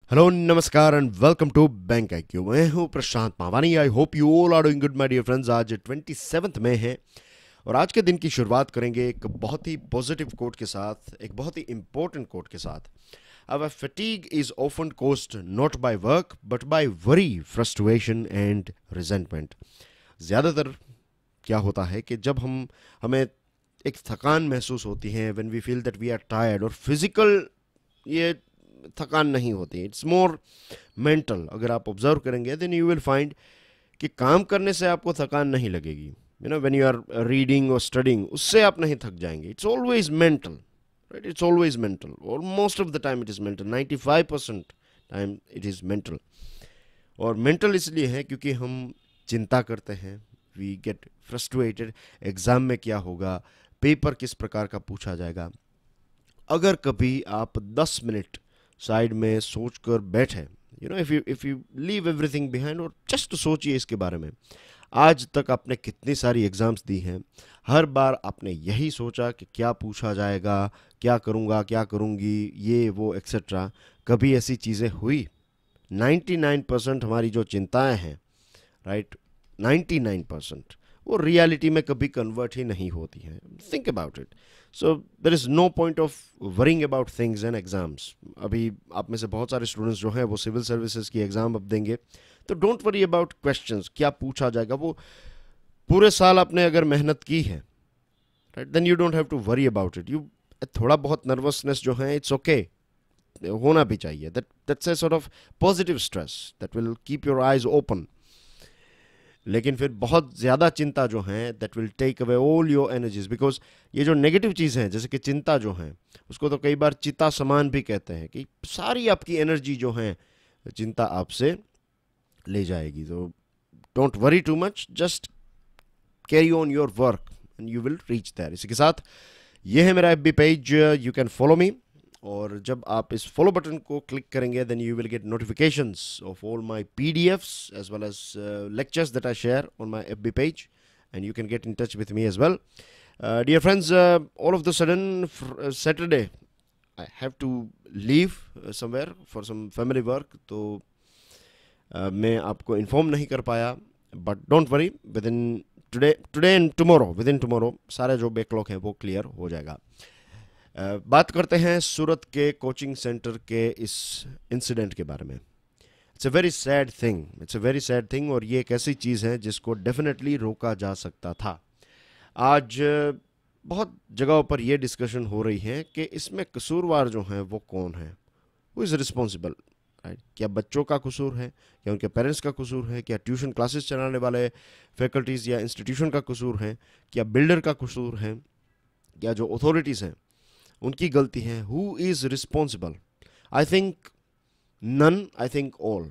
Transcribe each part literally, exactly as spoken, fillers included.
Hello नमस्कार and welcome to Bank I Q. मैं हूं Prashant Mawani. I hope you all are doing good my dear friends. आज twenty seventh में है और आज के दिन की शुरुआत करेंगे एक बहुत ही पॉजिटिव कोट के साथ, एक बहुत ही इंपॉर्टेंट कोट के साथ। Our fatigue is often caused not by work but by worry, frustration and resentment. ज़्यादातर क्या होता है कि जब हम हमें एक थकान महसूस होती है, when we feel that we are tired, और फिजिकल ये थकान नहीं होती, इट्स मोर मेंटल। अगर आप ऑब्जर्व करेंगे देन यू विल फाइंड कि काम करने से आपको थकान नहीं लगेगी। You know when you are reading और स्टडिंग, उससे आप नहीं थक जाएंगे। It's always mental, right? It's always mental, और most of the time it is mental. Ninety five percent time it is mental. और मेंटल इसलिए है क्योंकि हम चिंता करते हैं, वी गेट फ्रस्ट्रेटेड। एग्ज़ाम में क्या होगा, पेपर किस प्रकार का पूछा जाएगा। अगर कभी आप दस मिनट साइड में सोच कर बैठे, you know if you if you leave everything behind और जस्ट सोचिए इसके बारे में। आज तक आपने कितनी सारी एग्ज़ाम्स दी हैं, हर बार आपने यही सोचा कि क्या पूछा जाएगा, क्या करूँगा, क्या करूँगी, ये वो एक्सेट्रा। कभी ऐसी चीज़ें हुई? नाइन्टी नाइन परसेंट हमारी जो चिंताएं हैं, राइट, नाइन्टी नाइन परसेंट वो रियलिटी में कभी कन्वर्ट ही नहीं होती हैं। Think about it. So there is no point of worrying about things and exams. अभी आप में से बहुत सारे स्टूडेंट्स जो हैं वो सिविल सर्विसेज की एग्ज़ाम अब देंगे, तो डोंट वरी अबाउट क्वेश्चंस, क्या पूछा जाएगा। वो पूरे साल आपने अगर मेहनत की है, right, then you don't have to worry about it. You थोड़ा बहुत नर्वसनेस जो है, इट्स ओके, होना भी चाहिए। That that's a sort of positive stress that will keep your eyes open. लेकिन फिर बहुत ज़्यादा चिंता जो है, that will take away all your energies. Because ये जो नेगेटिव चीज़ है, जैसे कि चिंता जो है, उसको तो कई बार चिता समान भी कहते हैं, कि सारी आपकी एनर्जी जो है चिंता आपसे ले जाएगी। तो don't worry too much, just carry on your work and you will reach there. इसी के साथ ये है मेरा F B page, you can follow me. और जब आप इस फॉलो बटन को क्लिक करेंगे then you will get notifications of all my PDFs as well as lectures that I share on my F B page, and you can get in touch with me as well. Uh, dear friends, uh, all of the sudden fr- uh, Saturday I have to leave uh, somewhere for some family work, तो uh, मैं आपको inform नहीं कर पाया, but don't worry, within today today and tomorrow, within tomorrow सारे जो backlog हैं वो क्लियर हो जाएगा। Uh, बात करते हैं सूरत के कोचिंग सेंटर के इस इंसिडेंट के बारे में। It's a very sad thing, it's a very sad thing, और ये एक ऐसी चीज़ है जिसको डेफिनेटली रोका जा सकता था। आज बहुत जगहों पर यह डिस्कशन हो रही है कि इसमें कसूरवार जो हैं वो कौन है, हु इज़ रिस्पॉन्सिबल, राइट? क्या बच्चों का कसूर है, क्या उनके पेरेंट्स का कसूर है, क्या ट्यूशन क्लासेस चलाने वाले फैकल्टीज़ या इंस्टीट्यूशन का कसूर है, क्या बिल्डर का कसूर है, क्या जो अथॉरिटीज़ हैं उनकी गलती है? Who is responsible? I think none, I think all.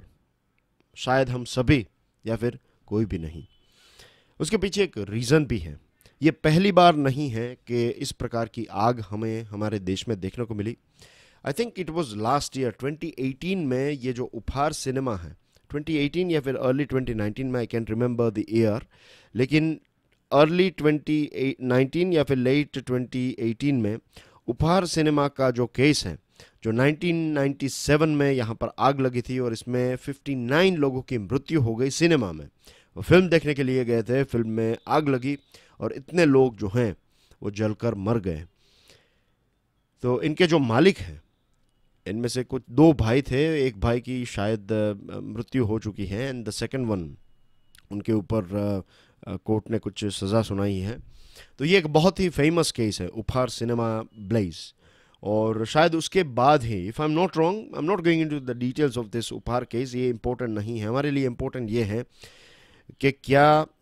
शायद हम सभी, या फिर कोई भी नहीं। उसके पीछे एक रीज़न भी है। ये पहली बार नहीं है कि इस प्रकार की आग हमें हमारे देश में देखने को मिली। I think it was last year twenty eighteen में ये जो उपहार सिनेमा है, ट्वेंटी एटीन या फिर अर्ली ट्वेंटी नाइनटीन में, I can remember the year, लेकिन अर्ली ट्वेंटी नाइनटीन या फिर लेट ट्वेंटी एटीन में उपहार सिनेमा का जो केस है, जो नाइनटीन नाइंटी सेवन में यहाँ पर आग लगी थी और इसमें फिफ्टी नाइन लोगों की मृत्यु हो गई सिनेमा में। वो फिल्म देखने के लिए गए थे, फिल्म में आग लगी और इतने लोग जो हैं वो जलकर मर गए। तो इनके जो मालिक हैं, इनमें से कुछ दो भाई थे, एक भाई की शायद मृत्यु हो चुकी है एंड द सेकंड वन, उनके ऊपर कोर्ट ने कुछ सज़ा सुनाई है। तो ये एक बहुत ही फेमस केस है, उपहार सिनेमा ब्लेज। और शायद उसके बाद ही, if I am not wrong, I am not going into the details of this Uphaar case, ये इंपॉर्टेंट नहीं है हमारे लिए। इंपॉर्टेंट ये है कि क्या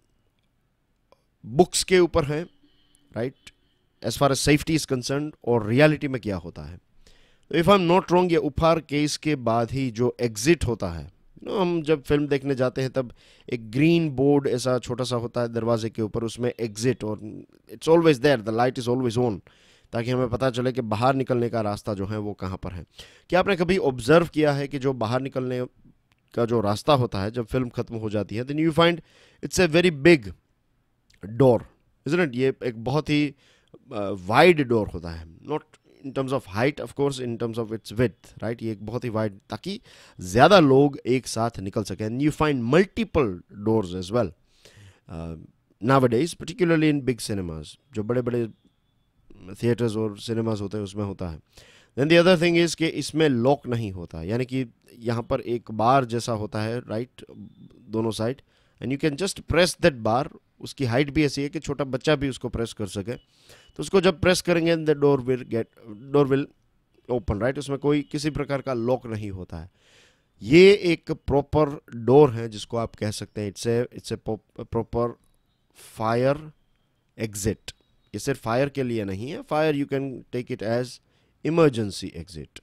बुक्स के ऊपर है, right, as far as safety is concern, और रियलिटी में क्या होता है। तो if I am not wrong, ये उपहार केस के बाद ही जो एग्जिट होता है, नो, हम जब फिल्म देखने जाते हैं तब एक ग्रीन बोर्ड ऐसा छोटा सा होता है दरवाजे के ऊपर, उसमें एग्जिट, और it's always there, the light is always on, ताकि हमें पता चले कि बाहर निकलने का रास्ता जो है वो कहाँ पर है। क्या आपने कभी ऑब्जर्व किया है कि जो बाहर निकलने का जो रास्ता होता है जब फिल्म खत्म हो जाती है, then you find it's a very big door, isn't it? ये एक बहुत ही वाइड डोर होता है, not in terms of height, of course in terms of its width, right, ये एक बहुत ही वाइड, ताकि ज़्यादा लोग एक साथ निकल सकें। And you find multiple doors as well nowadays, particularly in big cinemas, जो बड़े बड़े थिएटर्स और सिनेमाज होते हैं उसमें होता है। Then the other thing is कि इसमें लॉक नहीं होता, यानी कि यहाँ पर एक बार जैसा होता है, राइट, दोनों side, and you can just press that bar. उसकी हाइट भी ऐसी है कि छोटा बच्चा भी उसको प्रेस कर सके। तो उसको जब प्रेस करेंगे the door will get door will open, right, उसमें कोई किसी प्रकार का लॉक नहीं होता है। ये एक प्रॉपर डोर है जिसको आप कह सकते हैं it's a it's a proper fire exit. ये सिर्फ फायर के लिए नहीं है, fire you can take it as emergency exit.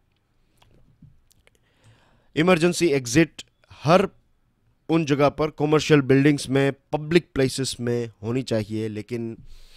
Emergency exit हर उन जगह पर कॉमर्शियल बिल्डिंग्स में, पब्लिक प्लेसेस में होनी चाहिए, लेकिन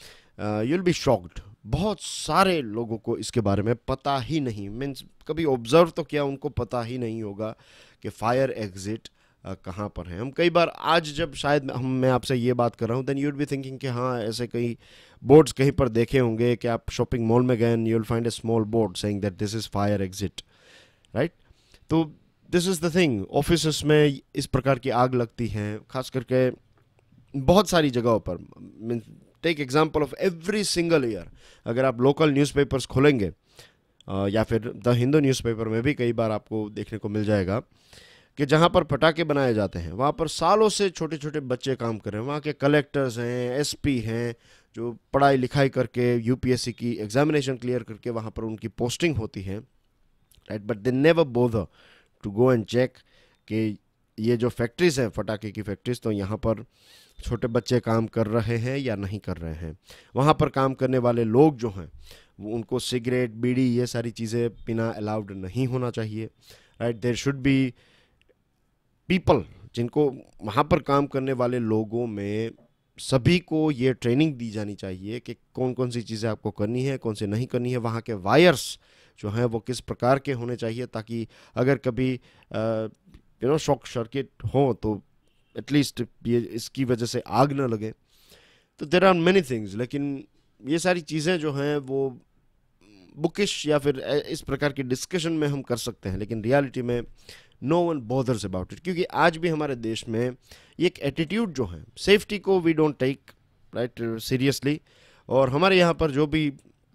यू विल बी शॉक्ड, बहुत सारे लोगों को इसके बारे में पता ही नहीं, मीन्स कभी ऑब्जर्व तो किया, उनको पता ही नहीं होगा कि फायर एग्जिट uh, कहाँ पर है। हम कई बार आज जब शायद हम मैं आपसे ये बात कर रहा हूँ, then you will be thinking कि हाँ ऐसे कई बोर्ड्स कहीं पर देखे होंगे कि आप शॉपिंग मॉल में गए, you will find a small board saying that this is fire exit, right. तो this is the thing, office में इस प्रकार की आग लगती हैं, खास करके बहुत सारी जगहों पर। Mean take example of every single year, अगर आप लोकल न्यूज़पेपर्स खोलेंगे या फिर द हिंदू न्यूज़पेपर में भी कई बार आपको देखने को मिल जाएगा कि जहाँ पर पटाखे बनाए जाते हैं वहाँ पर सालों से छोटे छोटे बच्चे काम कर रहे हैं। वहाँ के कलेक्टर्स हैं, एसपी हैं, जो पढ़ाई लिखाई करके यूपीएससी की एग्जामिनेशन क्लियर करके वहाँ पर उनकी पोस्टिंग होती है, right, but they never bother to go and check कि ये जो फैक्ट्रीज हैं पटाखे की फैक्ट्रीज, तो यहाँ पर छोटे बच्चे काम कर रहे हैं या नहीं कर रहे हैं। वहाँ पर काम करने वाले लोग जो हैं वो उनको सिगरेट, बीड़ी, ये सारी चीज़ें पीना अलाउड नहीं होना चाहिए, right. There should be people, जिनको वहाँ पर काम करने वाले लोगों में सभी को ये ट्रेनिंग दी जानी चाहिए कि कौन कौन सी चीज़ें आपको करनी है, कौन सी नहीं करनी है। वहाँ के वायर्स जो हैं वो किस प्रकार के होने चाहिए, ताकि अगर कभी यू नो शॉर्ट सर्किट हो तो एटलीस्ट ये इसकी वजह से आग ना लगे। तो देयर आर मेनी थिंग्स, लेकिन ये सारी चीज़ें जो हैं वो बुकिश या फिर इस प्रकार की डिस्कशन में हम कर सकते हैं, लेकिन रियलिटी में no one bothers about it, क्योंकि आज भी हमारे देश में ये एक एटीट्यूड जो है, सेफ्टी को we don't take right seriously, और हमारे यहाँ पर जो भी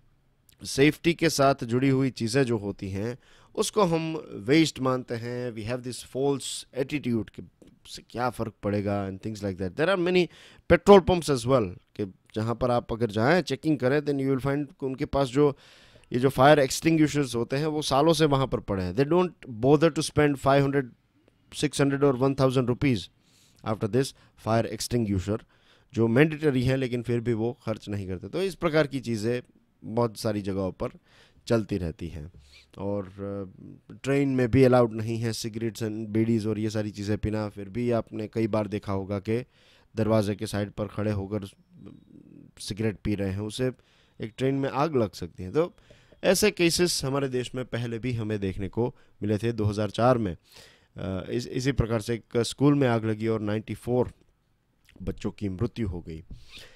सेफ्टी के साथ जुड़ी हुई चीज़ें जो होती हैं उसको हम वेस्ट मानते हैं। We have this false attitude कि से क्या फ़र्क पड़ेगा and things like that. There are many petrol pumps as well कि जहाँ पर आप अगर जाएँ चेकिंग करें, देन यू विल फाइंड उनके पास जो ये जो फायर एक्सटिंग्विशर्स होते हैं वो सालों से वहाँ पर पड़े हैं। They don't bother to spend five hundred six hundred और one thousand rupees after this fire extinguisher, जो मैंडेटरी है लेकिन फिर भी वो खर्च नहीं करते। तो इस प्रकार की चीज़ें बहुत सारी जगहों पर चलती रहती हैं, और ट्रेन में भी अलाउड नहीं है सिगरेट्स एंड बीडीज़ और ये सारी चीज़ें पीना। फिर भी आपने कई बार देखा होगा कि दरवाजे के साइड पर खड़े होकर सिगरेट पी रहे हैं, उसे एक ट्रेन में आग लग सकती है। तो ऐसे केसेस हमारे देश में पहले भी हमें देखने को मिले थे। दो हज़ार चार में इस इसी प्रकार से एक स्कूल में आग लगी और चौरानवे बच्चों की मृत्यु हो गई।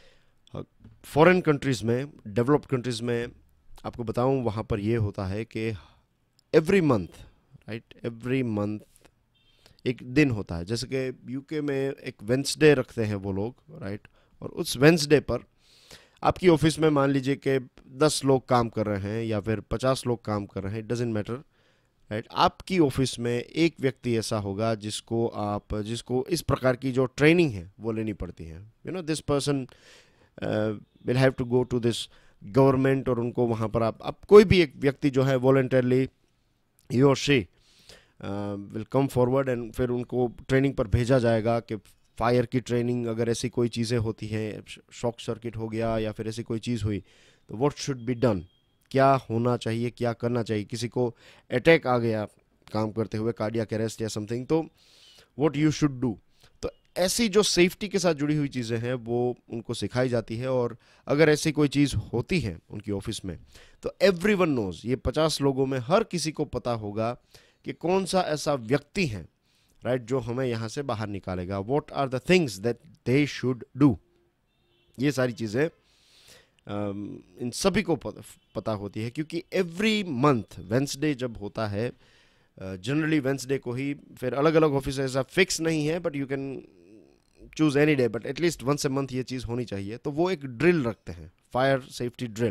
फॉरेन कंट्रीज़ में, डेवलप्ड कंट्रीज़ में आपको बताऊं, वहाँ पर ये होता है कि every month right every month एक दिन होता है, जैसे कि यूके में एक वेंसडे रखते हैं वो लोग, राइट, और उस वेंसडे पर आपकी ऑफिस में मान लीजिए कि दस लोग काम कर रहे हैं या फिर पचास लोग काम कर रहे हैं, इट डजेंट मैटर, राइट। आपकी ऑफिस में एक व्यक्ति ऐसा होगा जिसको आप जिसको इस प्रकार की जो ट्रेनिंग है वो लेनी पड़ती है। You know this person will have to go to this government, और उनको वहाँ पर आप आप कोई भी एक व्यक्ति जो है वॉलंटरली ही और she will come forward, and फिर उनको ट्रेनिंग पर भेजा जाएगा कि फायर की ट्रेनिंग, अगर ऐसी कोई चीज़ें होती हैं, शॉक सर्किट हो गया या फिर ऐसी कोई चीज़ हुई तो व्हाट शुड बी डन, क्या होना चाहिए, क्या करना चाहिए। किसी को अटैक आ गया काम करते हुए, कार्डियक अरेस्ट या समथिंग, तो व्हाट यू शुड डू। तो ऐसी जो सेफ्टी के साथ जुड़ी हुई चीज़ें हैं वो उनको सिखाई जाती है, और अगर ऐसी कोई चीज़ होती है उनकी ऑफिस में तो एवरीवन नोज, ये पचास लोगों में हर किसी को पता होगा कि कौन सा ऐसा व्यक्ति है, राइट, जो हमें यहाँ से बाहर निकालेगा। What are the things that they should do. ये सारी चीज़ें इन सभी को पता, पता होती है, क्योंकि एवरी मंथ वेंसडे जब होता है, जनरली वेंसडे को ही, फिर अलग अलग ऑफिस ऐसा फिक्स नहीं है, but you can choose any day, but at least once a month ये चीज़ होनी चाहिए। तो वो एक ड्रिल रखते हैं, फायर सेफ्टी ड्रिल।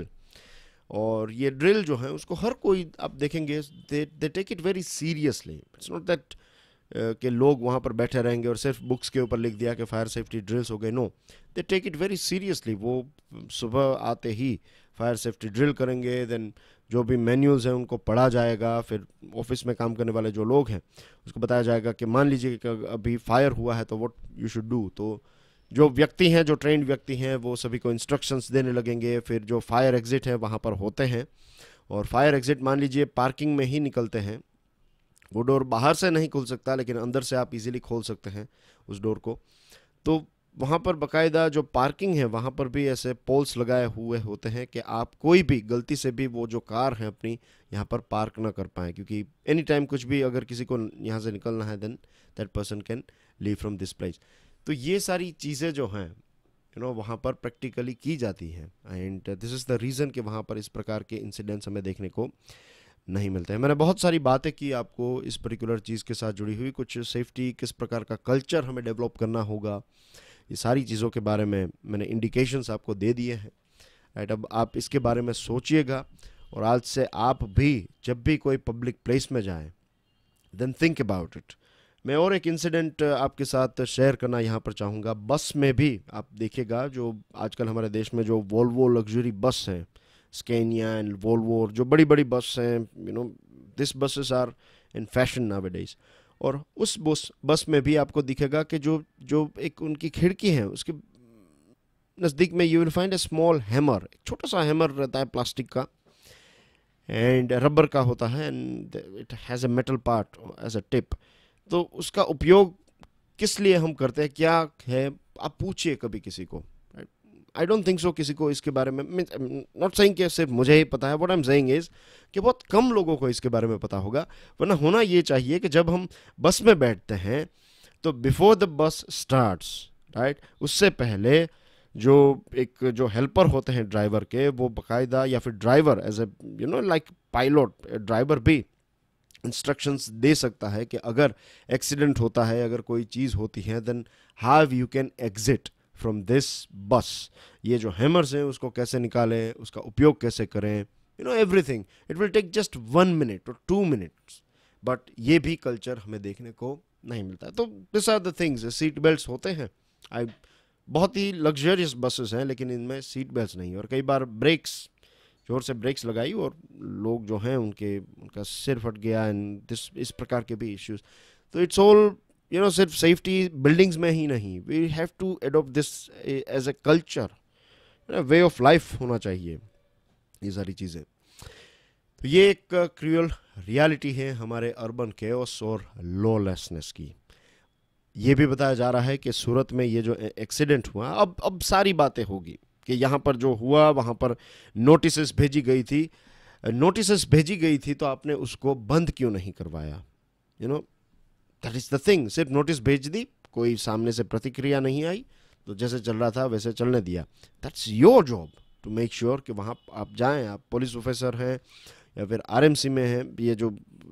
और ये ड्रिल जो है उसको हर कोई आप देखेंगे, they they take it very seriously. It's not that कि लोग वहाँ पर बैठे रहेंगे और सिर्फ बुक्स के ऊपर लिख दिया कि फायर सेफ्टी ड्रिल्स हो गए। No, they take it very seriously. वो सुबह आते ही फायर सेफ्टी ड्रिल करेंगे, देन जो भी मैनुअल्स हैं उनको पढ़ा जाएगा, फिर ऑफिस में काम करने वाले जो लोग हैं उसको बताया जाएगा कि मान लीजिए कि अभी फायर हुआ है तो व्हाट यू शुड डू। तो जो व्यक्ति हैं, जो ट्रेंड व्यक्ति हैं, वो सभी को इंस्ट्रक्शंस देने लगेंगे। फिर जो फायर एग्जिट है वहाँ पर होते हैं, और फायर एग्जिट मान लीजिए पार्किंग में ही निकलते हैं, वो डोर बाहर से नहीं खुल सकता, लेकिन अंदर से आप इजीली खोल सकते हैं उस डोर को। तो वहाँ पर बाकायदा जो पार्किंग है वहाँ पर भी ऐसे पोल्स लगाए हुए होते हैं कि आप कोई भी गलती से भी वो जो कार है अपनी यहाँ पर पार्क ना कर पाएँ, क्योंकि एनी टाइम कुछ भी अगर किसी को यहाँ से निकलना है, then that person can leave from this place. तो ये सारी चीज़ें जो हैं यू नो वहाँ पर प्रैक्टिकली की जाती हैं, and this is the reason कि वहाँ पर इस प्रकार के इंसिडेंट्स हमें देखने को नहीं मिलते हैं। मैंने बहुत सारी बातें की आपको इस पर्टिकुलर चीज़ के साथ जुड़ी हुई, कुछ सेफ्टी किस प्रकार का कल्चर हमें डेवलप करना होगा, ये सारी चीज़ों के बारे में मैंने इंडिकेशंस आपको दे दिए हैं। राइट, अब आप इसके बारे में सोचिएगा, और आज से आप भी जब भी कोई पब्लिक प्लेस में जाएं, देन थिंक अबाउट इट। मैं और एक इंसिडेंट आपके साथ शेयर करना यहाँ पर चाहूँगा। बस में भी आप देखिएगा, जो आजकल हमारे देश में जो वोल्वो लग्जरी बस हैं, स्केनिया एंड वोल्वो, जो बड़ी बड़ी बस हैं, you know this buses are in fashion nowadays. और उस बस बस में भी आपको दिखेगा कि जो जो एक उनकी खिड़की है उसके नज़दीक में you will find a small hammer, एक छोटा सा हैमर रहता है प्लास्टिक का एंड रबर का होता है, and it has a metal part as a tip. तो उसका उपयोग किस लिए हम करते हैं, क्या है, आप पूछिए कभी किसी को। आई डोंट थिंक सो किसी को इसके बारे में, नॉट सेइंग कि सिर्फ मुझे ही पता है, what I am saying is कि बहुत कम लोगों को इसके बारे में पता होगा। वरना होना ये चाहिए कि जब हम बस में बैठते हैं तो before the bus starts, right, उससे पहले जो एक जो हेल्पर होते हैं ड्राइवर के, वो बाकायदा, या फिर driver as a you know like pilot, driver भी इंस्ट्रक्शंस दे सकता है कि अगर एक्सीडेंट होता है, अगर कोई चीज़ होती है, then how you can exit from this bus. ये जो हैमर्स हैं उसको कैसे निकालें, उसका उपयोग कैसे करें, you know everything. It will take just one minute और टू मिनट्स, बट ये भी कल्चर हमें देखने को नहीं मिलता। तो this are the things. Seat belts होते हैं, आई बहुत ही लग्जरियस बसेस हैं, लेकिन इनमें सीट बेल्ट्स नहीं, और कई बार ब्रेक्स, जोर से ब्रेक्स लगाई और लोग जो हैं उनके उनका सिर फट गया, एंड दिस इस प्रकार के भी इश्यूज। तो इट्स ऑल यू नो सिर्फ सेफ्टी बिल्डिंग्स में ही नहीं, we have to adopt this as a culture, way of life होना चाहिए ये सारी चीज़ें। तो ये एक क्रूअल रियलिटी है हमारे अर्बन केओस और लॉलेसनेस की। ये भी बताया जा रहा है कि सूरत में ये जो एक्सीडेंट हुआ, अब अब सारी बातें होगी कि यहाँ पर जो हुआ वहाँ पर नोटिस भेजी गई थी, नोटिस भेजी गई थी तो आपने उसको बंद क्यों नहीं करवाया, you know that is the thing. सिर्फ नोटिस भेज दी, कोई सामने से प्रतिक्रिया नहीं आई, तो जैसे चल रहा था वैसे चलने दिया। That's your job to make sure कि वहाँ आप जाएं, आप पुलिस ऑफिसर हैं या फिर आरएमसी में हैं, ये जो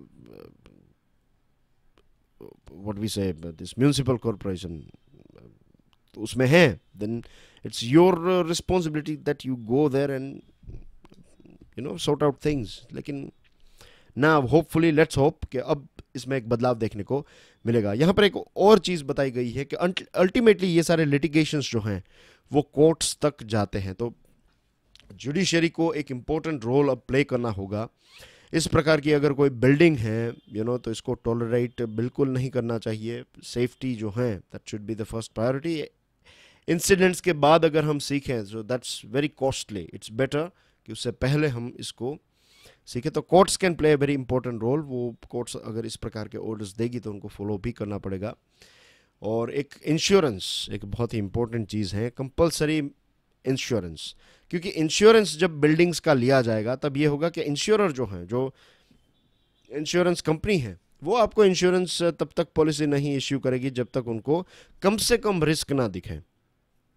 what we say this municipal corporation उसमें है, then it's your uh, responsibility that you go there and you know sort out things। लेकिन ना होपफुली लेट्स होप कि अब इसमें एक बदलाव देखने को मिलेगा। यहाँ पर एक और चीज़ बताई गई है कि अल्टीमेटली ये सारे लिटिगेशंस जो हैं वो कोर्ट्स तक जाते हैं, तो जुडिशरी को एक इम्पोर्टेंट रोल अब प्ले करना होगा। इस प्रकार की अगर कोई बिल्डिंग है यू नो तो इसको टॉलरेट बिल्कुल नहीं करना चाहिए। सेफ्टी जो है that should be the first priority. Incidents के बाद अगर हम सीखें so that's very costly, it's better कि उससे पहले हम इसको सीखें। तो courts can play a very important role. वो कोर्ट्स अगर इस प्रकार के ऑर्डर्स देगी तो उनको फॉलो भी करना पड़ेगा। और एक इंश्योरेंस एक बहुत ही इंपॉर्टेंट चीज़ है, कंपलसरी इंश्योरेंस, क्योंकि इंश्योरेंस जब बिल्डिंग्स का लिया जाएगा तब ये होगा कि इंश्योरर जो हैं, जो इंश्योरेंस कंपनी है, वो आपको इंश्योरेंस तब तक पॉलिसी नहीं इश्यू करेगी जब तक उनको कम से कम रिस्क ना दिखे।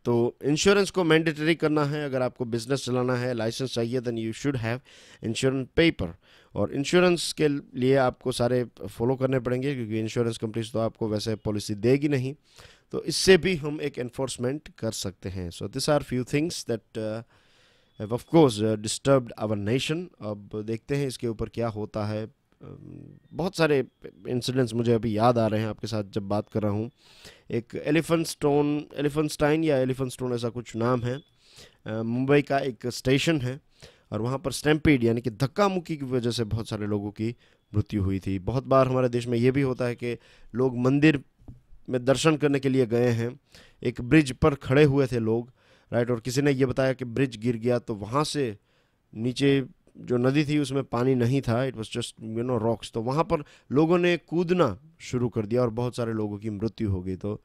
तो इंश्योरेंस को मैंडेटरी करना है। अगर आपको बिजनेस चलाना है, लाइसेंस चाहिए, then you should have insurance paper. और इंश्योरेंस के लिए आपको सारे फॉलो करने पड़ेंगे, क्योंकि इंश्योरेंस कंपनीज तो आपको वैसे पॉलिसी देगी नहीं, तो इससे भी हम एक एनफोर्समेंट कर सकते हैं। So this are few things that have of course disturbed our nation. अब देखते हैं इसके ऊपर क्या होता है। बहुत सारे इंसिडेंट्स मुझे अभी याद आ रहे हैं आपके साथ जब बात कर रहा हूँ। एक एलिफेंट स्टोन एलिफेंटस्टाइन या एलिफेंट स्टोन ऐसा कुछ नाम है, मुंबई का एक स्टेशन है, और वहाँ पर स्टैम्पीड यानी कि धक्का मुक्की की वजह से बहुत सारे लोगों की मृत्यु हुई थी। बहुत बार हमारे देश में ये भी होता है कि लोग मंदिर में दर्शन करने के लिए गए हैं, एक ब्रिज पर खड़े हुए थे लोग, राइट, और किसी ने ये बताया कि ब्रिज गिर गया, तो वहाँ से नीचे जो नदी थी उसमें पानी नहीं था, it was just you know rocks, तो वहाँ पर लोगों ने कूदना शुरू कर दिया और बहुत सारे लोगों की मृत्यु हो गई। तो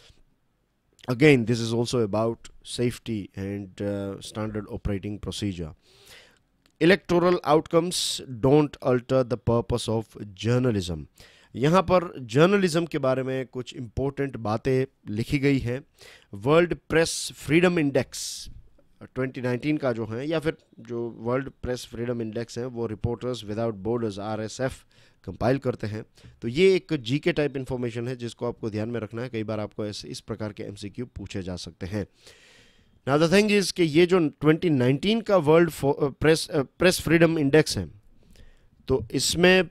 again this is also about safety and standard operating procedure. Electoral outcomes don't alter the purpose of journalism. यहाँ पर जर्नलिज्म के बारे में कुछ इम्पोर्टेंट बातें लिखी गई हैं। World press freedom index twenty nineteen का जो है, या फिर जो वर्ल्ड प्रेस फ्रीडम इंडेक्स है, वो reporters without borders R S F compile करते हैं। तो ये एक जीके टाइप इन्फॉर्मेशन है जिसको आपको ध्यान में रखना है। कई बार आपको ऐसे इस प्रकार के एमसीक्यू पूछे जा सकते हैं। नाउ द थिंग इज कि ये जो ट्वेंटी नाइनटीन का world press press freedom index है, तो इसमें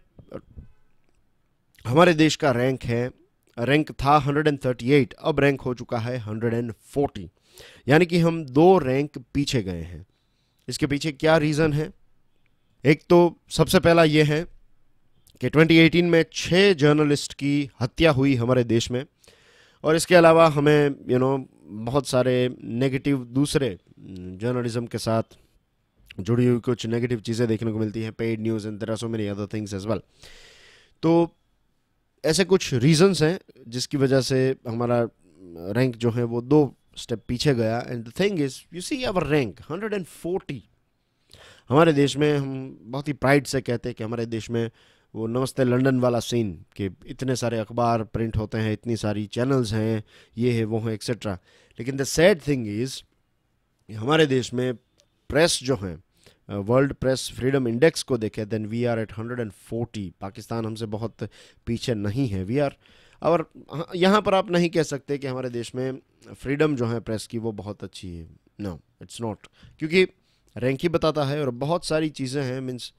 हमारे देश का रैंक है, रैंक था वन हंड्रेड थर्टी एट, अब रैंक हो चुका है वन हंड्रेड फोर्टी, यानी कि हम दो रैंक पीछे गए हैं। इसके पीछे क्या रीज़न है? एक तो सबसे पहला ये है कि ट्वेंटी एटीन में छः जर्नलिस्ट की हत्या हुई हमारे देश में, और इसके अलावा हमें यू नो बहुत सारे नेगेटिव दूसरे जर्नलिज्म के साथ जुड़ी हुई कुछ नेगेटिव चीज़ें देखने को मिलती हैं, paid news and there are so many other things as well. तो ऐसे कुछ रीजंस हैं जिसकी वजह से हमारा रैंक जो है वो दो स्टेप पीछे गया। And the thing is you see our rank one hundred forty. हमारे देश में हम बहुत ही प्राइड से कहते हैं कि हमारे देश में वो नमस्ते लंदन वाला सीन, कि इतने सारे अखबार प्रिंट होते हैं, इतनी सारी चैनल्स हैं, ये है वो है एक्सेट्रा। लेकिन द सैड थिंग इज़ हमारे देश में प्रेस जो है, वर्ल्ड प्रेस फ्रीडम इंडेक्स को देखें, then we are at one hundred forty. Pakistan हमसे बहुत पीछे नहीं है, वी आर। और यहाँ पर आप नहीं कह सकते कि हमारे देश में फ्रीडम जो है प्रेस की वो बहुत अच्छी है, नो इट्स नॉट, क्योंकि रैंक ही बताता है। और बहुत सारी चीज़ें हैं, मीन्स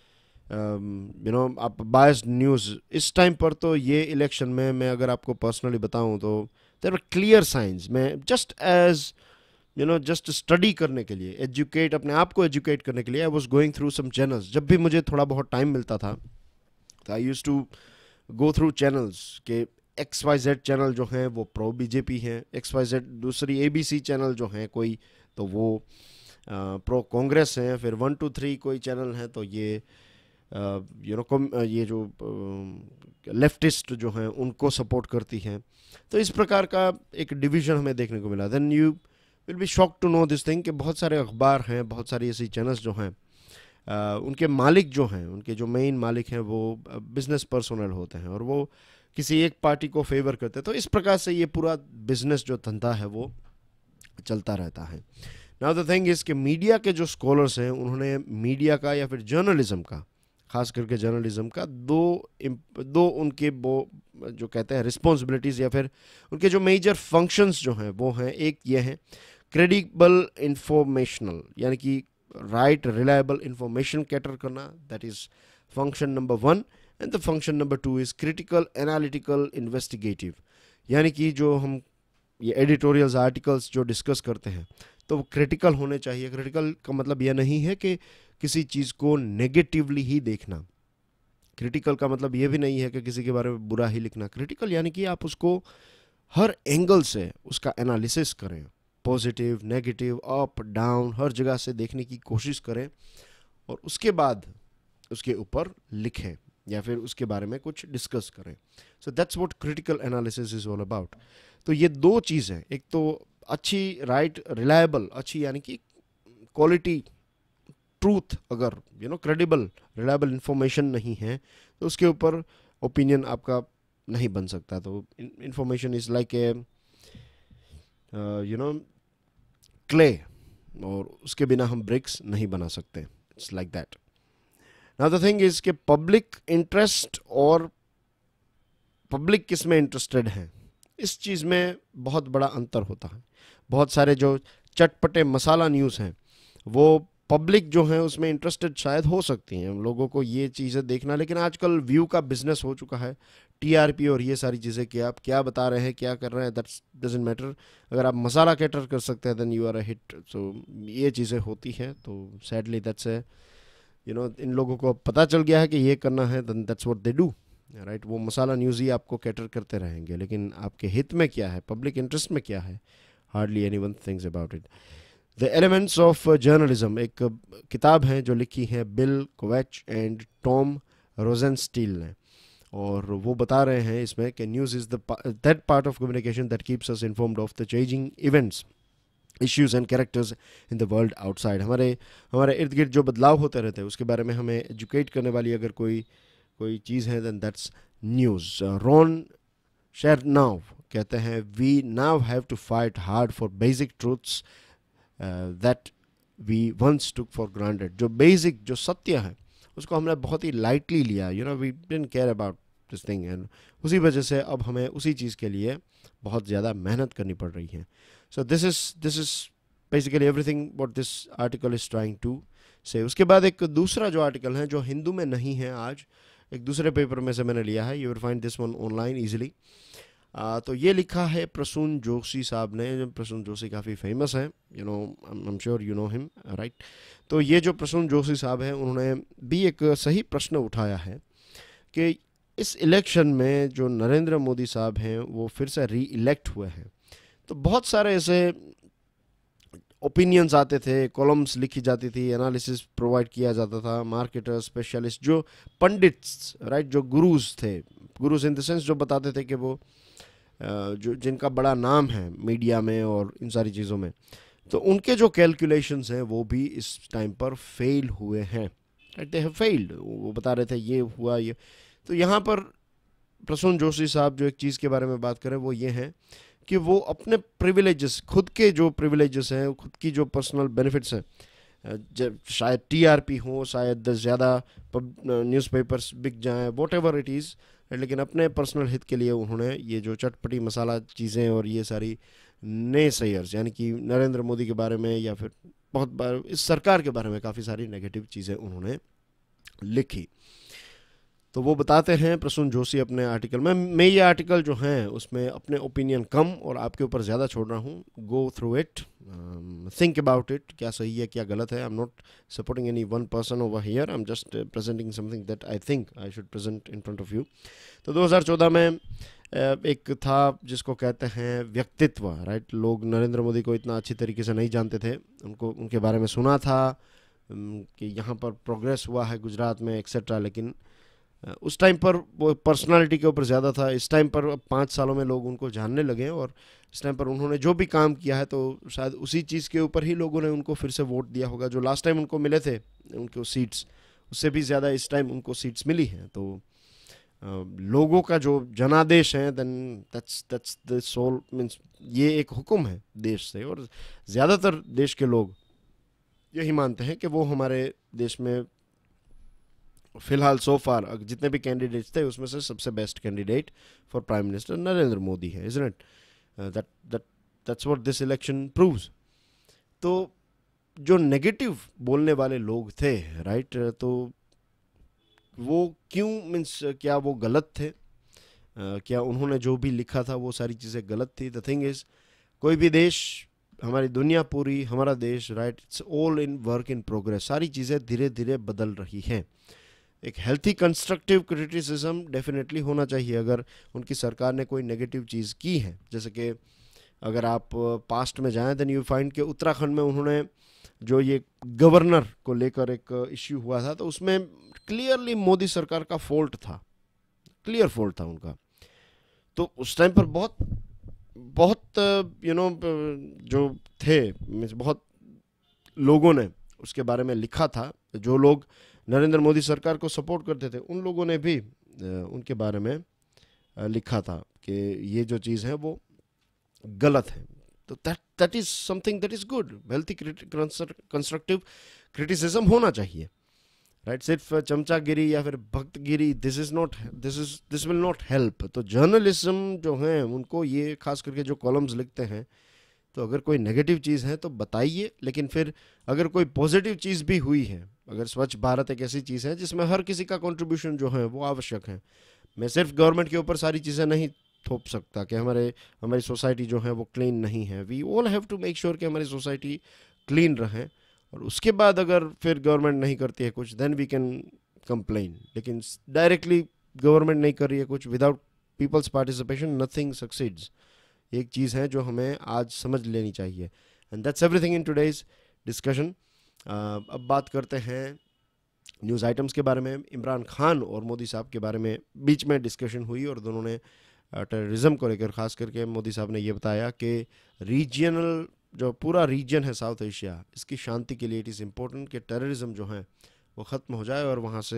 यू नो आप बायस्ड न्यूज़ इस टाइम पर, तो ये इलेक्शन में मैं अगर आपको पर्सनली बताऊं तो देयर आर क्लियर साइंस। मैं just as you know just study करने के लिए, एजुकेट अपने आप को एजुकेट करने के लिए, I was going through some channels. जब भी मुझे थोड़ा बहुत टाइम मिलता था तो I use to go through channels के एक्स वाई जेड चैनल जो हैं वो प्रो बीजेपी हैं, एक्स वाई जेड दूसरी एबीसी चैनल जो हैं कोई तो वो प्रो कांग्रेस हैं, फिर वन टू थ्री कोई चैनल हैं तो ये यू नो ये जो लेफ्टिस्ट जो हैं उनको सपोर्ट करती हैं। तो इस प्रकार का एक डिवीज़न हमें देखने को मिला। Then you will be shock to know this thing कि बहुत सारे अखबार हैं, बहुत सारी ऐसी चैनल्स जो हैं, Uh, उनके मालिक जो हैं, उनके जो मेन मालिक हैं वो बिजनेस पर्सनल होते हैं और वो किसी एक पार्टी को फेवर करते हैं। तो इस प्रकार से ये पूरा बिजनेस जो धंधा है वो चलता रहता है। नाउ द थिंग इज़ कि मीडिया के जो स्कॉलर्स हैं उन्होंने मीडिया का या फिर जर्नलिज्म का, खास करके जर्नलिज्म का, दो दो उनके वो जो कहते हैं रिस्पॉन्सिबिलिटीज़ या फिर उनके जो मेजर फंक्शंस जो हैं वो हैं। एक ये है क्रेडिबल इंफॉर्मेशनल, यानी कि राइट रिलायबल इंफॉर्मेशन कैटर करना, that is function number one. And the function number two is critical analytical investigative, यानी कि जो हम ये एडिटोरियल्स आर्टिकल्स जो डिस्कस करते हैं तो वो क्रिटिकल होने चाहिए। क्रिटिकल का मतलब यह नहीं है कि किसी चीज़ को नेगेटिवली ही देखना, क्रिटिकल का मतलब ये भी नहीं है कि किसी के बारे में बुरा ही लिखना। क्रिटिकल यानी कि आप उसको हर एंगल से उसका एनालिसिस करें, पॉजिटिव नेगेटिव अप डाउन हर जगह से देखने की कोशिश करें और उसके बाद उसके ऊपर लिखें या फिर उसके बारे में कुछ डिस्कस करें। So that's what critical analysis is all about. तो ये दो चीज़ें, एक तो अच्छी राइट रिलायबल, अच्छी यानी कि क्वालिटी ट्रूथ, अगर you know credible reliable information नहीं है तो उसके ऊपर ओपिनियन आपका नहीं बन सकता। तो information is like a you know clay, और उसके बिना हम ब्रिक्स नहीं बना सकते. It's like that. Now the thing is कि पब्लिक इंटरेस्ट और पब्लिक किस में इंटरेस्टेड है, इस चीज़ में बहुत बड़ा अंतर होता है. बहुत सारे जो चटपटे मसाला न्यूज़ हैं वो पब्लिक जो है उसमें इंटरेस्टेड शायद हो सकती हैं, लोगों को ये चीज़ें देखना, लेकिन आजकल व्यू का बिजनेस हो चुका है. टीआरपी और ये सारी चीज़ें कि आप क्या बता रहे हैं, क्या कर रहे हैं, दैट्स डजंट मैटर. अगर आप मसाला कैटर कर सकते हैं then you are a hit. So ये चीज़ें होती हैं. तो sadly that's a you know इन लोगों को पता चल गया है कि ये करना है, then that's what they do, right. वो मसाला न्यूज़ ही आपको कैटर करते रहेंगे, लेकिन आपके हित में क्या है, पब्लिक इंटरेस्ट में क्या है, hardly any one things about it. The elements of journalism एक किताब है जो लिखी है Bill Kovach and Tom Rosenstiel ने, और वो बता रहे हैं इसमें कि news is the that part of communication that keeps us informed of the changing events, issues and characters in the world outside. हमारे हमारे इर्द गिर्द जो बदलाव होते रहते हैं उसके बारे में हमें एजुकेट करने वाली अगर कोई कोई चीज़ है then that's news. Ron Chernow कहते हैं we now have to fight hard for basic truths that we once took for granted. जो बेसिक जो सत्य है उसको हमने बहुत ही लाइटली लिया, you know we didn't care about this thing, and उसी वजह से अब हमें उसी चीज़ के लिए बहुत ज़्यादा मेहनत करनी पड़ रही है. So this is this is basically everything what this article is trying to say. उसके बाद एक दूसरा जो आर्टिकल है जो हिंदू में नहीं है, आज एक दूसरे पेपर में से मैंने लिया है, you will find this one online easily. तो ये लिखा है प्रसून जोशी साहब ने. प्रसून जोशी काफ़ी फेमस हैं, you know I am sure you know him, right. तो ये जो प्रसून जोशी साहब हैं उन्होंने भी एक सही प्रश्न उठाया है कि इस इलेक्शन में जो नरेंद्र मोदी साहब हैं वो फिर से री इलेक्ट हुए हैं, तो बहुत सारे ऐसे ओपिनियंस आते थे, कॉलम्स लिखी जाती थी, एनालिसिस प्रोवाइड किया जाता था, मार्केटर, स्पेशलिस्ट, जो पंडित्स, राइट, जो गुरुज थे, गुरुज इन द सेंस जो बताते थे कि वो जो जिनका बड़ा नाम है मीडिया में और इन सारी चीज़ों में, तो उनके जो कैलकुलेशंस हैं वो भी इस टाइम पर फेल हुए हैं, राइट. They have failed. वो बता रहे थे ये हुआ ये. तो यहाँ पर प्रसून जोशी साहब जो एक चीज़ के बारे में बात करें वो ये है कि वो अपने प्रिविलेजेस, खुद के जो प्रिविलेजेस हैं, खुद की जो पर्सनल बेनिफिट्स हैं, जब शायद टीआरपी हो, शायद ज़्यादा न्यूज़पेपर्स बिक जाएं, वॉट एवर इट इज़, लेकिन अपने पर्सनल हित के लिए उन्होंने ये जो चटपटी मसाला चीज़ें और ये सारी नए सैयर्स यानी कि नरेंद्र मोदी के बारे में या फिर बहुत बार इस सरकार के बारे में काफ़ी सारी नेगेटिव चीज़ें उन्होंने लिखी. तो वो बताते हैं प्रसून जोशी अपने आर्टिकल में. मैं ये आर्टिकल जो हैं उसमें अपने ओपिनियन कम और आपके ऊपर ज़्यादा छोड़ रहा हूँ. Go through it, think about it, क्या सही है क्या गलत है. I am not supporting any one person over here, I am just presenting something that I think I should present in front of you. तो दो हज़ार चौदह में एक था जिसको कहते हैं व्यक्तित्व, राइट. लोग नरेंद्र मोदी को इतना अच्छी तरीके से नहीं जानते थे, उनको उनके बारे में सुना था कि यहाँ पर प्रोग्रेस हुआ है गुजरात में एक्सेट्रा, लेकिन उस टाइम पर वो पर्सनालिटी के ऊपर ज़्यादा था. इस टाइम पर पाँच सालों में लोग उनको जानने लगे और इस टाइम पर उन्होंने जो भी काम किया है तो शायद उसी चीज़ के ऊपर ही लोगों ने उनको फिर से वोट दिया होगा. जो लास्ट टाइम उनको मिले थे उनको सीट्स, उससे भी ज़्यादा इस टाइम उनको सीट्स मिली हैं. तो uh, लोगों का जो जनादेश है then that's that's the soul, means ये एक हुक्म है देश से, और ज़्यादातर देश के लोग यही मानते हैं कि वो हमारे देश में फिलहाल सो फार जितने भी कैंडिडेट्स थे उसमें से सबसे best candidate for prime minister Narendra Modi है, isn't it. That that that's what this election proves. तो जो नेगेटिव बोलने वाले लोग थे, राइट, तो वो क्यों, मीन्स क्या वो गलत थे, uh, क्या उन्होंने जो भी लिखा था वो सारी चीज़ें गलत थी. द थिंग इज़ कोई भी देश, हमारी दुनिया पूरी, हमारा देश, right, it's all in work in progress. सारी चीज़ें धीरे धीरे बदल रही हैं. एक हेल्थी कंस्ट्रक्टिव क्रिटिसिज्म डेफिनेटली होना चाहिए. अगर उनकी सरकार ने कोई नेगेटिव चीज़ की है, जैसे कि अगर आप पास्ट में जाएं देन यू फाइंड कि उत्तराखंड में उन्होंने जो ये गवर्नर को लेकर एक इश्यू हुआ था तो उसमें क्लियरली मोदी सरकार का फॉल्ट था, क्लियर फॉल्ट था उनका. तो उस टाइम पर बहुत बहुत यू नो जो थे, मीन्स बहुत लोगों ने उसके बारे में लिखा था. जो लोग नरेंद्र मोदी सरकार को सपोर्ट करते थे उन लोगों ने भी उनके बारे में लिखा था कि ये जो चीज़ है वो गलत है. तो that that is something that is good. Healthy constructive criticism होना चाहिए, राइट. सिर्फ चमचागिरी या फिर भक्तगिरी, this is not this is this will not help. तो जर्नलिज्म जो है उनको ये खास करके जो कॉलम्स लिखते हैं, तो अगर कोई नेगेटिव चीज़ है तो बताइए, लेकिन फिर अगर कोई पॉजिटिव चीज़ भी हुई है, अगर स्वच्छ भारत एक ऐसी चीज़ है जिसमें हर किसी का कंट्रीब्यूशन जो है वो आवश्यक है. मैं सिर्फ गवर्नमेंट के ऊपर सारी चीज़ें नहीं थोप सकता कि हमारे हमारी सोसाइटी जो है वो क्लीन नहीं है. We all have to make sure कि हमारी सोसाइटी क्लीन रहे, और उसके बाद अगर फिर गवर्नमेंट नहीं करती है कुछ, देन वी कैन कंप्लेन. लेकिन डायरेक्टली गवर्नमेंट नहीं कर रही है कुछ, without people's participation nothing succeeds. एक चीज़ है जो हमें आज समझ लेनी चाहिए. And that's everything in today's discussion. अब बात करते हैं न्यूज़ आइटम्स के बारे में. इमरान खान और मोदी साहब के बारे में बीच में डिस्कशन हुई, और दोनों ने टेररिज्म को लेकर खास करके मोदी साहब ने ये बताया कि रीजनल जो पूरा रीजन है साउथ एशिया, इसकी शांति के लिए इट इज़ इम्पोर्टेंट कि टेररिज्म जो है वो ख़त्म हो जाए. और वहाँ से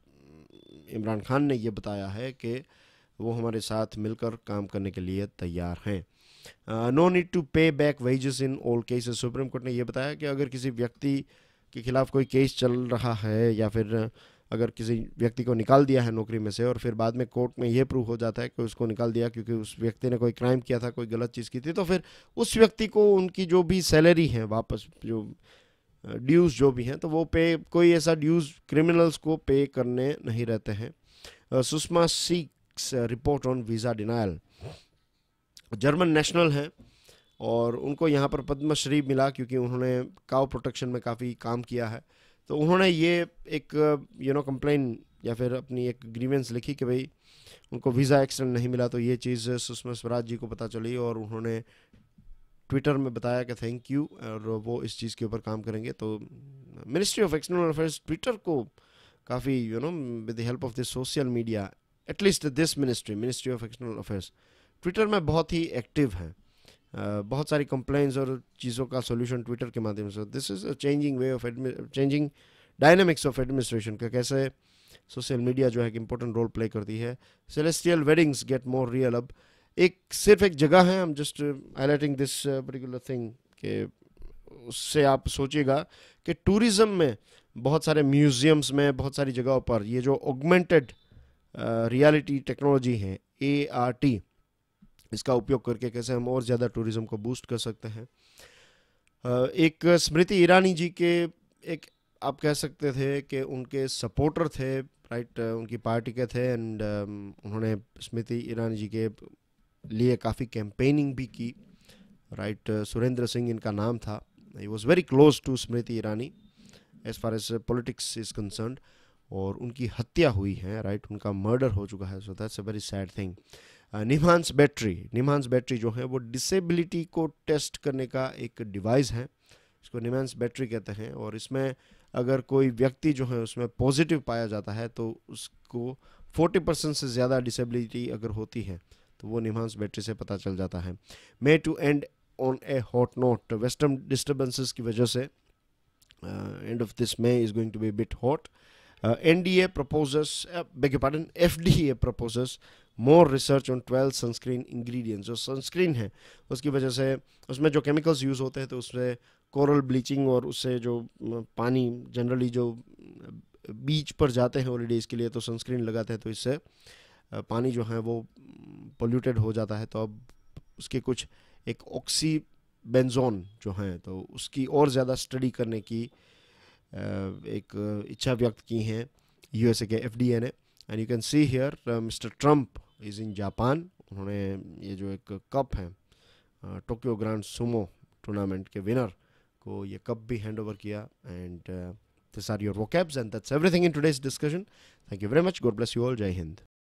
इमरान खान ने ये बताया है कि वो हमारे साथ मिलकर काम करने के लिए तैयार हैं. No need to pay back wages in all cases. Supreme court ने ये बताया कि अगर किसी व्यक्ति के खिलाफ कोई केस चल रहा है, या फिर अगर किसी व्यक्ति को निकाल दिया है नौकरी में से, और फिर बाद में कोर्ट में ये प्रूव हो जाता है कि उसको निकाल दिया क्योंकि उस व्यक्ति ने कोई क्राइम किया था, कोई गलत चीज़ की थी, तो फिर उस व्यक्ति को उनकी जो भी सैलरी है वापस, जो ड्यूज़ जो भी हैं, तो वो पे, कोई ऐसा ड्यूज़ क्रिमिनल्स को पे करने नहीं रहते हैं. Sushma seeks report on visa denial. German national हैं और उनको यहाँ पर पद्मश्री मिला क्योंकि उन्होंने काउ प्रोटेक्शन में काफ़ी काम किया है. तो उन्होंने ये एक यू नो कंप्लेन या फिर अपनी एक ग्रीवेंस लिखी कि भाई उनको वीज़ा एक्सटेंड नहीं मिला. तो ये चीज़ सुषमा स्वराज जी को पता चली और उन्होंने ट्विटर में बताया कि थैंक यू, और वो इस चीज़ के ऊपर काम करेंगे. तो ministry of external affairs Twitter को काफ़ी you know with the help of this social media, at least this ministry ministry of external affairs Twitter में बहुत ही एक्टिव है. Uh, बहुत सारी कंप्लेंट्स और चीज़ों का सॉल्यूशन ट्विटर के माध्यम से. This is a changing way of changing dynamics of administration का, कैसे सोशल मीडिया जो है कि इंपॉर्टेंट रोल प्ले करती है. Celestial weddings get more real. अब एक सिर्फ एक जगह है, हम just highlighting this particular thing कि उससे आप सोचिएगा कि टूरिज़्म में बहुत सारे म्यूज़ियम्स में बहुत सारी जगहों पर ये जो ऑगमेंटेड रियलिटी टेक्नोलॉजी है, ए आर टी, इसका उपयोग करके कैसे हम और ज़्यादा टूरिज़्म को बूस्ट कर सकते हैं. एक स्मृति ईरानी जी के एक आप कह सकते थे कि उनके सपोर्टर थे, राइट, उनकी पार्टी के थे, एंड उन्होंने स्मृति ईरानी जी के लिए काफ़ी कैंपेनिंग भी की, राइट. सुरेंद्र सिंह इनका नाम था. He was very close to Smriti Irani as far as politics is concerned, और उनकी हत्या हुई है, राइट, उनका मर्डर हो चुका है. So that's a very sad thing. NIMHANS battery NIMHANS battery जो है वो डिसेबिलिटी को टेस्ट करने का एक डिवाइस है, इसको निम्हांस बैटरी कहते हैं. और इसमें अगर कोई व्यक्ति जो है उसमें पॉजिटिव पाया जाता है तो उसको चालीस परसेंट से ज़्यादा डिसेबिलिटी अगर होती है तो वो निम्हांस बैटरी से पता चल जाता है. May to end on a hot note. Western disturbances की वजह से end of this May is going to be bit hot. N D A proposes, uh, beg your pardon, F D A proposes more research on twelve sunscreen ingredients. जो sunscreen है उसकी वजह से उसमें जो केमिकल्स यूज़ होते हैं तो उससे कोरल ब्लीचिंग, और उससे जो पानी जनरली जो बीच पर जाते हैं हॉलीडेज के लिए तो सनस्क्रीन लगाते हैं, तो इससे पानी जो है वो पोल्यूटेड हो जाता है. तो अब उसके कुछ एक ऑक्सी बेंजोन जो हैं तो उसकी और ज़्यादा स्टडी करने की एक इच्छा व्यक्त की हैं यूएसए के एफडीए ने. And you can see here Mister Trump is in Japan. उन्होंने ये जो एक कप है टोक्यो ग्रैंड सुमो टूर्नामेंट के विनर को ये कप भी हैंड ओवर किया. And this are your vocabs and that's everything in today's discussion. Thank you very much. God bless you all. जय हिंद.